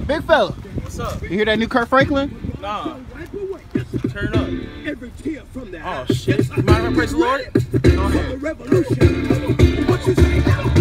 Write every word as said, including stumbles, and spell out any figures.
Big fella. What's up? You hear that new Kirk Franklin? Nah. Turn it up. Every tear from the Oh shit. You mind if I praise the Lord? Go ahead. revolution. What you say?